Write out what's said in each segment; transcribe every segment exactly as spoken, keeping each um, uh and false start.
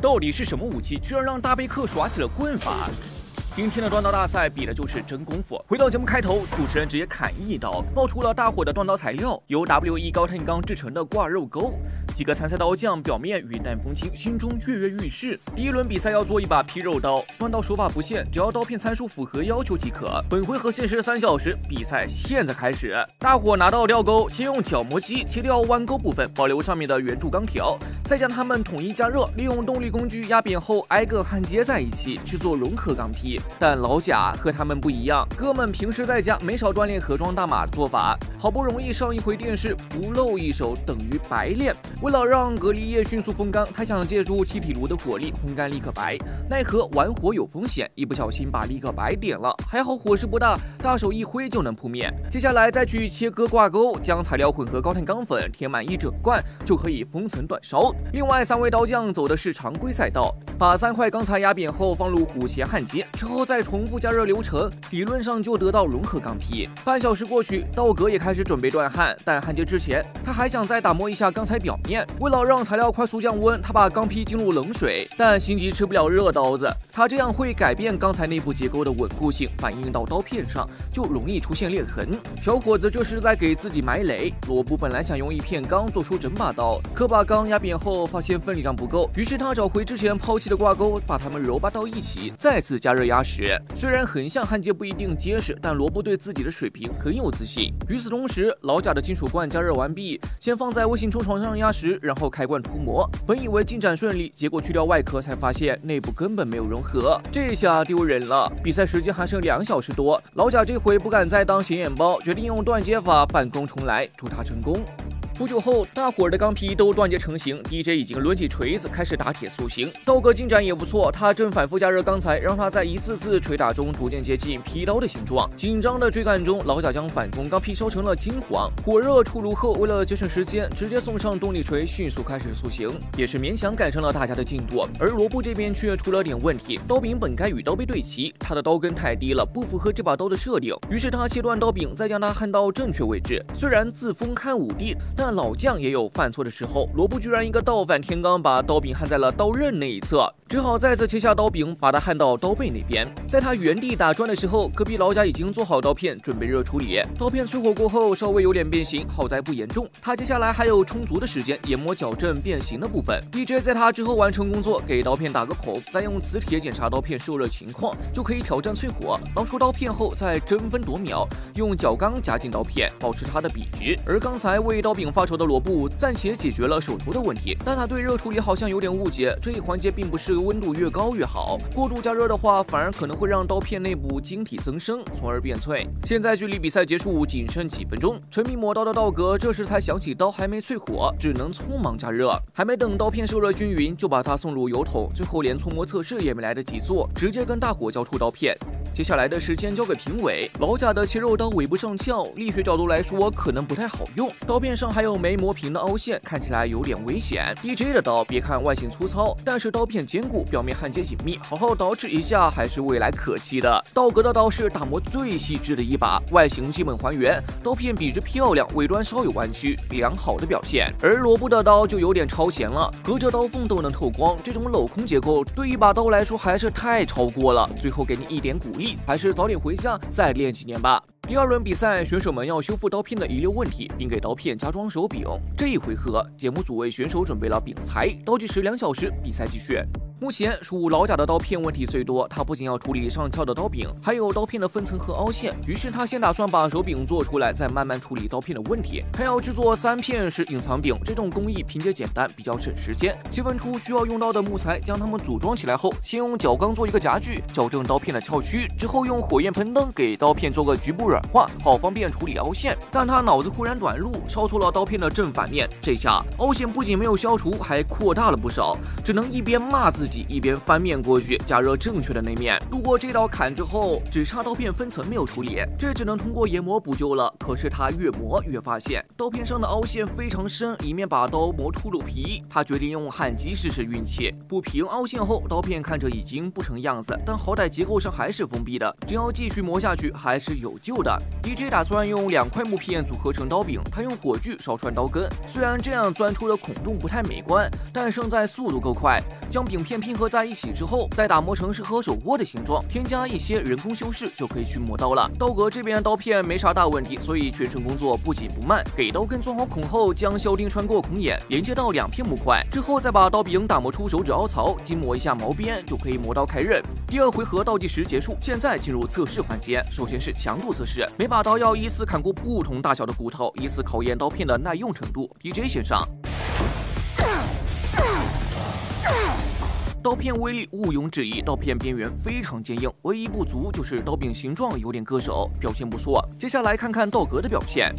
到底是什么武器，居然让大贝克耍起了棍法？今天的锻刀大赛比的就是真功夫。回到节目开头，主持人直接砍一刀，爆出了大火的锻刀材料，由 W 一 高碳钢制成的挂肉钩。几个参赛刀匠表面云淡风轻，心中跃跃欲试。第一轮比赛要做一把劈肉刀，锻刀手法不限，只要刀片参数符合要求即可。本回合限时三小时，比赛现在开始。大伙拿到吊钩，先用角磨机切掉弯钩部分，保留上面的圆柱钢条，再将它们统一加热，利用动力工具压扁后挨个焊接在一起，制作融合钢坯。但老贾和他们不一样，哥们平时在家没少锻炼盒装大码的做法，好不容易上一回电视，不露一手等于白练。为了让蛤蜊液迅速风干，他想借助气体炉的火力烘干立可白，奈何玩火有风险，一不小心把立可白点了，还好火势不大，大手一挥就能扑灭。接下来再去切割挂钩，将材料混合高碳钢粉，填满一整罐，就可以封层短烧。另外三位刀匠走的是常规赛道，把三块钢材压扁后放入虎钳焊接，之后再重复加热流程，理论上就得到融合钢坯。半小时过去，道格也开始准备断焊，但焊接之前，他还想再打磨一下钢材表面。为了让材料快速降温，他把钢坯浸入冷水，但心急吃不了热刀子，他这样会改变钢材内部结构的稳固性，反映到刀片上就容易出现裂痕。小伙子这是在给自己埋雷。罗布本来想用一片钢做出整把刀，可把钢压扁后发现分量不够，于是他找回之前抛弃的挂钩，把它们揉拔到一起，再次加热压实。虽然横向焊接不一定结实，但罗布对自己的水平很有自信。与此同时，老贾的金属罐加热完毕，先放在微型冲床上压实，然后开罐涂膜。本以为进展顺利，结果去掉外壳才发现内部根本没有融合，这下丢人了。比赛时间还剩两小时多，老贾这回不敢再当显眼包，决定用断接法反攻重来，祝他成功。不久后，大伙儿的钢坯都断接成型 ，D J 已经抡起锤子开始打铁塑形。道哥进展也不错，他正反复加热钢材，让它在一次次捶打中逐渐接近劈刀的形状。紧张的追赶中，老贾将反攻钢坯烧成了金黄。火热出炉后，为了节省时间，直接送上动力锤，迅速开始塑形，也是勉强赶上了大家的进度。而罗布这边却出了点问题，刀柄本该与刀背对齐，他的刀根太低了，不符合这把刀的设定。于是他切断刀柄，再将它焊到正确位置。虽然自封看武帝，但老将也有犯错的时候，罗布居然一个倒反天罡，把刀柄焊在了刀刃那一侧，只好再次切下刀柄，把它焊到刀背那边。在他原地打转的时候，隔壁老贾已经做好刀片，准备热处理。刀片淬火过后，稍微有点变形，好在不严重。他接下来还有充足的时间研磨矫正变形的部分。D J 在他之后完成工作，给刀片打个孔，再用磁铁检查刀片受热情况，就可以挑战淬火。捞出刀片后，再争分夺秒，用角钢夹紧刀片，保持它的笔直。而刚才为刀柄发愁的罗布暂且解决了手头的问题，但他对热处理好像有点误解，这一环节并不是温度越高越好，过度加热的话反而可能会让刀片内部晶体增生，从而变脆。现在距离比赛结束仅剩几分钟，沉迷磨刀的道格这时才想起刀还没淬火，只能匆忙加热，还没等刀片受热均匀，就把它送入油桶，最后连搓磨测试也没来得及做，直接跟大伙交出刀片。接下来的时间交给评委，老贾的切肉刀尾部上翘，力学角度来说可能不太好用，刀片上还有没磨平的凹陷，看起来有点危险。D J 的刀别看外形粗糙，但是刀片坚固，表面焊接紧密，好好捯饬一下还是未来可期的。道格的刀是打磨最细致的一把，外形基本还原，刀片笔直漂亮，尾端稍有弯曲，良好的表现。而罗布的刀就有点超前了，隔着刀缝都能透光，这种镂空结构对一把刀来说还是太超过了。最后给你一点鼓励，还是早点回家再练几年吧。第二轮比赛，选手们要修复刀片的遗留问题，并给刀片加装手柄。这一回合，节目组为选手准备了柄材，倒计时两小时，比赛继续。目前属老贾的刀片问题最多，他不仅要处理上翘的刀柄，还有刀片的分层和凹陷。于是他先打算把手柄做出来，再慢慢处理刀片的问题。他要制作三片式隐藏柄，这种工艺拼接简单，比较省时间。切分出需要用到的木材，将它们组装起来后，先用角钢做一个夹具，矫正刀片的翘曲，之后用火焰喷灯给刀片做个局部软化，好方便处理凹陷。但他脑子忽然短路，烧错了刀片的正反面，这下凹陷不仅没有消除，还扩大了不少，只能一边骂自己己一边翻面过去，加热正确的那面。度过这道坎之后，只差刀片分层没有处理，这只能通过研磨补救了。可是他越磨越发现刀片上的凹陷非常深，以免把刀磨秃噜皮。他决定用焊机试试运气，补平凹陷后，刀片看着已经不成样子，但好歹结构上还是封闭的，只要继续磨下去还是有救的。D J 打算用两块木片组合成刀柄，他用火炬烧穿刀根，虽然这样钻出的孔洞不太美观，但胜在速度够快。将柄片拼合在一起之后，再打磨成适合手握的形状，添加一些人工修饰就可以去磨刀了。刀格这边刀片没啥大问题，所以全程工作不紧不慢。给刀根钻好孔后，将销钉穿过孔眼，连接到两片木块，之后再把刀柄打磨出手指凹槽，精磨一下毛边，就可以磨刀开刃。第二回合倒计时结束，现在进入测试环节。首先是强度测试，每把刀要依次砍过不同大小的骨头，以此考验刀片的耐用程度。D J 先上。刀片威力毋庸置疑，刀片边缘非常坚硬，唯一不足就是刀柄形状有点硌手，表现不错。接下来看看道格的表现。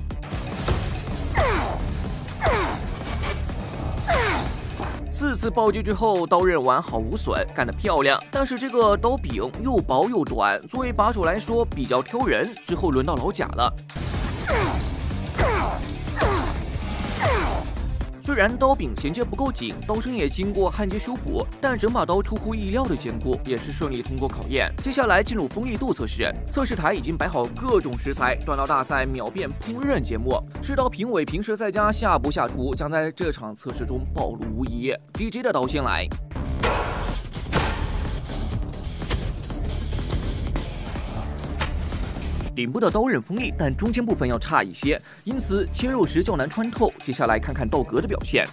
四次暴击之后，刀刃完好无损，干得漂亮。但是这个刀柄又薄又短，作为把手来说比较挑人。之后轮到老贾了。虽然刀柄衔接不够紧，刀身也经过焊接修补，但整把刀出乎意料的坚固，也是顺利通过考验。接下来进入锋利度测试，测试台已经摆好各种食材，锻刀大赛秒变烹饪节目。试刀评委平时在家下不下厨，将在这场测试中暴露无遗。D J 的刀先来。顶部的刀刃锋利，但中间部分要差一些，因此切肉时较难穿透。接下来看看道格的表现。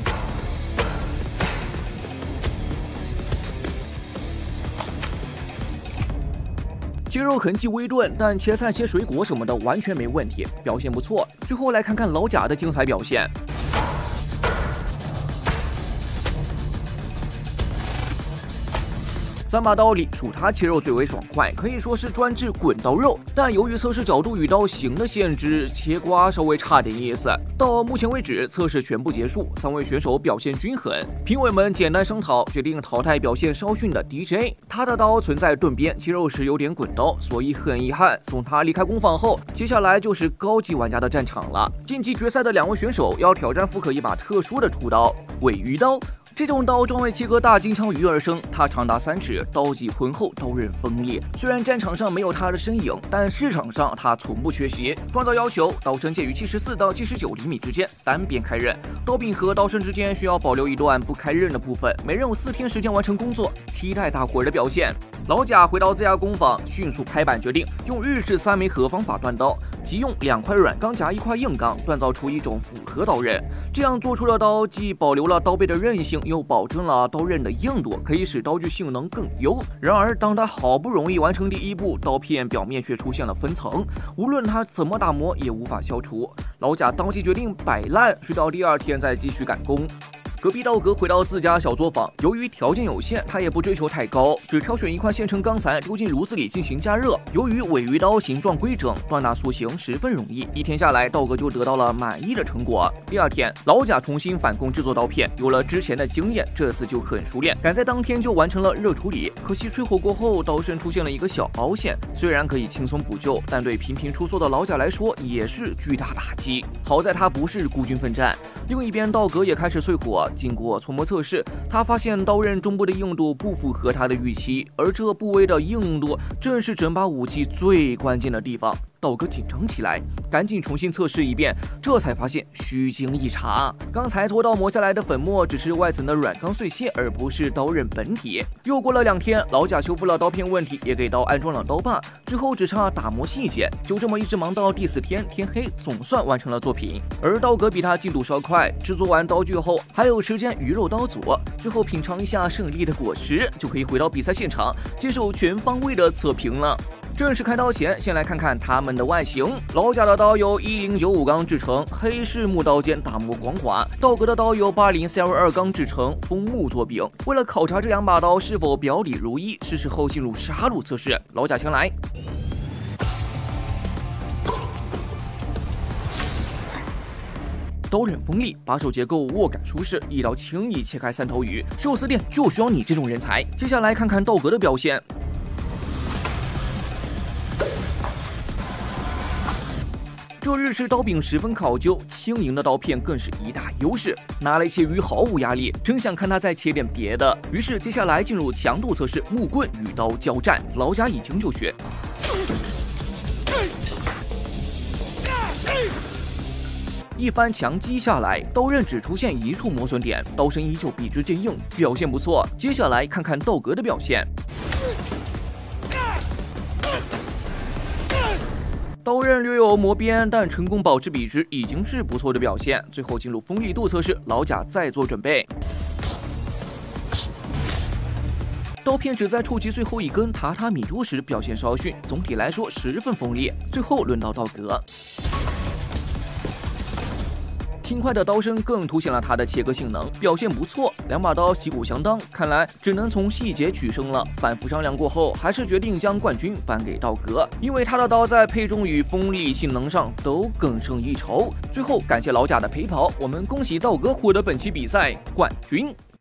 切肉痕迹微钝，但切菜切水果什么的完全没问题，表现不错。最后来看看老贾的精彩表现。三把刀里，属他切肉最为爽快，可以说是专治滚刀肉。但由于测试角度与刀形的限制，切刮稍微差点意思。到目前为止，测试全部结束，三位选手表现均衡。评委们简单商讨，决定淘汰表现稍逊的 D J。他的刀存在钝边，切肉时有点滚刀，所以很遗憾送他离开工坊后，接下来就是高级玩家的战场了。晋级决赛的两位选手要挑战复刻一把特殊的出刀——尾鱼刀。这种刀专为切割大金枪鱼而生，它长达三尺，刀脊浑厚，刀刃锋利。虽然战场上没有它的身影，但市场上它从不缺席。锻造要求，刀身介于七十四到七十九厘米之间，单边开刃。刀柄和刀身之间需要保留一段不开刃的部分。每任务四天时间完成工作，期待大伙儿的表现。老贾回到自家工坊，迅速拍板决定用日式三枚合方法锻刀，即用两块软钢夹一块硬钢，锻造出一种复合刀刃。这样做出的刀既保留了刀背的韧性，又保证了刀刃的硬度，可以使刀具性能更优。然而，当他好不容易完成第一步，刀片表面却出现了分层，无论他怎么打磨也无法消除。老贾当即决定摆烂，睡到第二天再继续赶工。隔壁道格回到自家小作坊，由于条件有限，他也不追求太高，只挑选一块现成钢材丢进炉子里进行加热。由于尾鱼刀形状规整，锻打塑形十分容易，一天下来，道格就得到了满意的成果。第二天，老贾重新返工制作刀片，有了之前的经验，这次就很熟练，赶在当天就完成了热处理。可惜淬火过后，刀身出现了一个小凹陷，虽然可以轻松补救，但对频频出错的老贾来说也是巨大打击。好在他不是孤军奋战。另一边，道格也开始淬火。经过搓磨测试，他发现刀刃中部的硬度不符合他的预期，而这部位的硬度正是整把武器最关键的地方。道格紧张起来，赶紧重新测试一遍，这才发现虚惊一场。刚才搓刀磨下来的粉末只是外层的软钢碎屑，而不是刀刃本体。又过了两天，老贾修复了刀片问题，也给刀安装了刀把，最后只差打磨细节。就这么一直忙到第四天天黑，总算完成了作品。而道格比他进度稍快，制作完刀具后还有时间鱼肉刀组，最后品尝一下胜利的果实，就可以回到比赛现场接受全方位的测评了。正式开刀前，先来看看它们的外形。老贾的刀由一零九五钢制成，黑柿木刀尖，打磨光滑；道格的刀由八零 C L 二钢制成，枫木做柄。为了考察这两把刀是否表里如一，是时候进入杀戮测试。老贾先来。 刀刃锋利，把手结构握感舒适，一刀轻易切开三头鱼。寿司店就需要你这种人才。接下来看看道格的表现。 这日式刀柄十分考究，轻盈的刀片更是一大优势。拿来切鱼毫无压力，真想看他再切点别的。于是接下来进入强度测试，木棍与刀交战，老贾一听就学。一番强击下来，刀刃只出现一处磨损点，刀身依旧笔直坚硬，表现不错。接下来看看道格的表现。 刀刃略有磨边，但成功保持笔直已经是不错的表现。最后进入锋利度测试，老贾再做准备。刀片只在触及最后一根榻榻米柱时表现稍逊，总体来说十分锋利。最后轮到道格。 轻快的刀身更凸显了他的切割性能，表现不错。两把刀旗鼓相当，看来只能从细节取胜了。反复商量过后，还是决定将冠军颁给道格，因为他的刀在配重与锋利性能上都更胜一筹。最后感谢老贾的陪跑，我们恭喜道格获得本期比赛冠军。